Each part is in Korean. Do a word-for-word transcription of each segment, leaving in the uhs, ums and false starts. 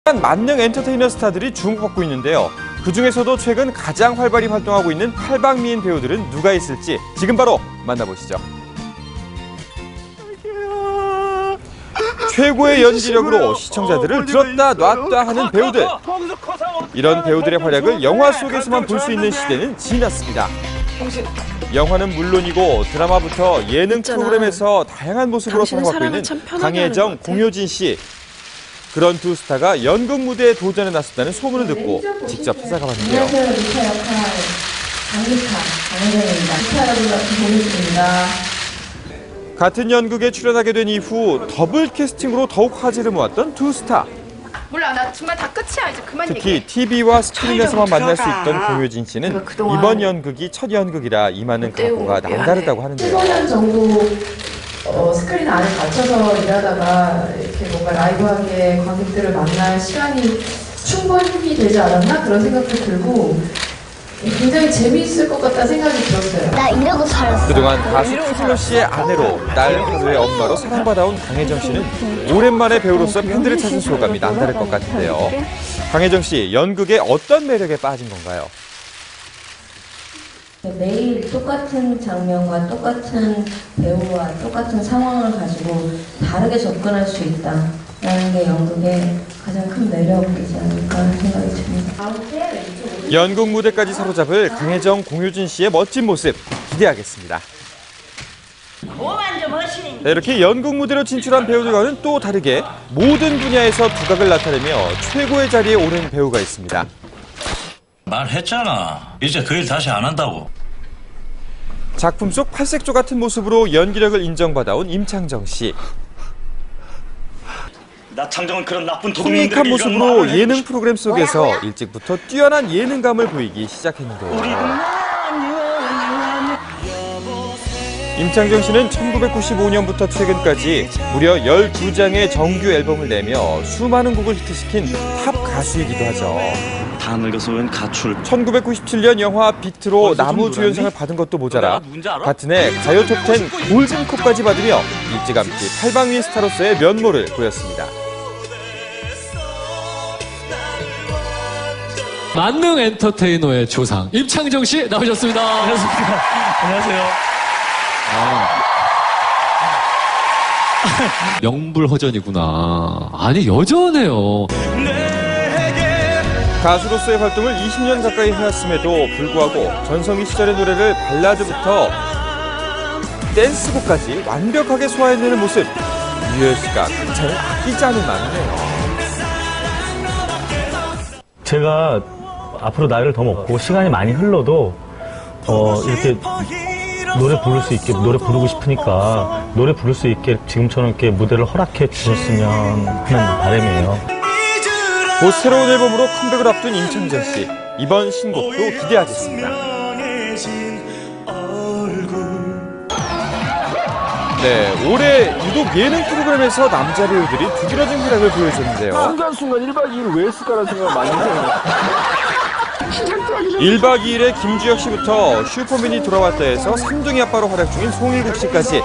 만능 엔터테이너 스타들이 주목받고 있는데요. 그중에서도 최근 가장 활발히 활동하고 있는 팔방미인 배우들은 누가 있을지 지금 바로 만나보시죠. 최고의 연기력으로 시청자들을 들었다 놨다 하는 배우들. 이런 배우들의 활약을 영화 속에서만 볼 수 있는 시대는 지났습니다. 영화는 물론이고 드라마부터 예능 프로그램에서 다양한 모습으로 사랑받고 있는 강혜정, 공효진 씨. 그런 두 스타가 연극 무대에 도전에 나섰다는 소문을 듣고 직접 찾아가 봤는데요. 안녕하세요. 리카 역할 강리카 강혜정입니다. 리카 역을 맡은 공효진입니다. 같은 연극에 출연하게 된 이후 더블 캐스팅으로 더욱 화제를 모았던 두 스타. 몰라, 나 정말 다 끝이야. 이제 그만 특히 얘기해. 티비와 스크린에서만 만날 수 있던 공효진 씨는 이번 연극이 첫 연극이라 임하는 각오가 남다르다고 하는데요. 십오 년 정도 어, 스크린 안에 갇혀서 일하다가 이렇게 뭔가 라이브하게 관객들을 만날 시간이 충분히 되지 않았나 그런 생각도 들고 굉장히 재미있을 것 같다는 생각이 들었어요. 나 이러고 살았어. 그동안 가수 최진호 씨의 아내로 딸 하루의 엄마로 사랑받아온 강혜정 씨는 오랜만에 배우로서 팬들을 찾은 소감이 남다를 것 같은데요. 강혜정 씨, 연극의 어떤 매력에 빠진 건가요? 매일 똑같은 장면과 똑같은 배우와 똑같은 상황을 가지고 다르게 접근할 수 있다라는 게 연극의 가장 큰 매력이지 않을까 하는 생각이 듭니다. 연극 무대까지 사로잡을 강혜정, 공효진 씨의 멋진 모습 기대하겠습니다. 네, 이렇게 연극 무대로 진출한 배우들과는 또 다르게 모든 분야에서 두각을 나타내며 최고의 자리에 오른 배우가 있습니다. 말했잖아. 이제 그 일 다시 안 한다고. 작품 속 팔색조 같은 모습으로 연기력을 인정받아온 임창정 씨. 나창정은 그런 나쁜 코믹한 모습으로 예능 프로그램 속에서 일찍부터 뛰어난 예능감을 보이기 시작했는데요. 임창정 씨는 천구백구십오 년부터 최근까지 무려 열두 장의 정규 앨범을 내며 수많은 곡을 히트시킨 탑 가수이기도 하죠. 다 늙어서 웬 가출. 천구백구십칠 년 영화 비트로 나무주연상을 받은 것도 모자라 같은 해 가요 톱텐 골든컵까지 받으며 일찌감치 팔방미인 스타로서의 면모를 보였습니다. 만능 엔터테이너의 조상 임창정 씨 나오셨습니다. 안녕하십니까. 안녕하세요. 아. 명불허전이구나. 아니 여전해요. 가수로서의 활동을 이십 년 가까이 해왔음에도 불구하고 전성기 시절의 노래를 발라드부터 댄스곡까지 완벽하게 소화해내는 모습. 유열 씨가 극찬을 아끼지 않을 만하네요. 제가 앞으로 나이를 더 먹고 시간이 많이 흘러도 어, 이렇게 노래 부를 수 있게 노래 부르고 싶으니까 노래 부를 수 있게 지금처럼 이렇게 무대를 허락해 주셨으면 하는 바람이에요. 곧 새로운 앨범으로 컴백을 앞둔 임창정 씨. 이번 신곡도 기대하겠습니다. 네, 올해 유독 예능 프로그램에서 남자 배우들이 두드러진 활약을 보여줬는데요. 순간순간 일 박 이 일 왜 했을까라는 생각을 많이 해요. 일 박 이 일에 김주혁 씨부터 슈퍼맨이 돌아왔다 해서 삼둥이 아빠로 활약 중인 송일국 씨까지.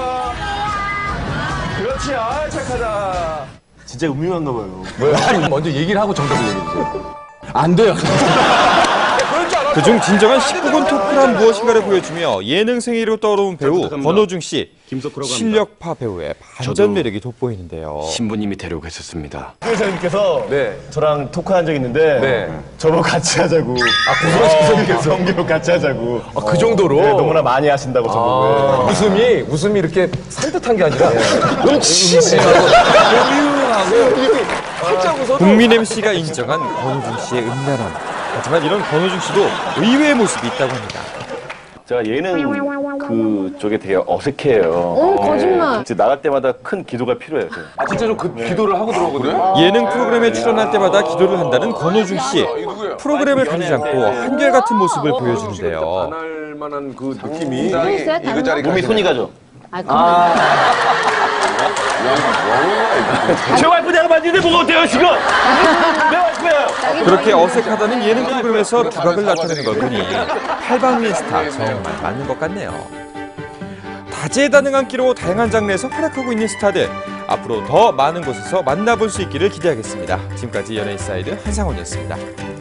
그렇지, 아 착하다. 진짜 음흉한가 봐요. 뭐야? 먼저 얘기를 하고 정답을 얘기해주세요. 안 돼요. 그중 진정한 십구 금 토크란 무엇인가를 보여주며 예능 생애로 떠오른 배우 권호중 씨. 실력파 배우의 반전 매력이 돋보이는데요. 신부님이 데려오고 했었습니다. 교사님께서 네. 저랑 토크한 적 있는데 네. 저보고 같이 하자고. 아, 교사님께서 성교 같이 하자고. 아, 그 정도로? 네, 너무나 많이 하신다고 저보고. 아. 웃음이, 웃음이 이렇게 산뜻한 게 아니라 너무 치심하고 활짝 웃어도 국민 엠씨가 인정한 권호중 씨의 음란함. 하지만 이런 권호중 씨도 의외의 모습이 있다고 합니다. 제가 예능 그쪽에 되게 어색해요. 어, 거짓말. 이제 나갈 때마다 큰 기도가 필요해요. 제가. 아 진짜 좀 그 기도를 하고 들어오거든요? 예능 프로그램에 출연할 때마다 기도를 한다는 권호중 씨. 프로그램을 가리지 않고 한결같은 모습을 보여주는데요. 안 할 만한 그 느낌이 있어요? 다른 거? 몸이 손이 가죠. 아, 그만. 제 와이프 내가 만지는데 뭐가 어때요 지금? 내 와이프예요. 그렇게 어색하다는 예능 프로그램에서 두각을 나타내는 걸 보니 팔방미인 스타 정말 맞는 것 같네요. 다재다능한 끼로 다양한 장르에서 활약하고 있는 스타들. 앞으로 더 많은 곳에서 만나볼 수 있기를 기대하겠습니다. 지금까지 연예인사이드 한상원이었습니다.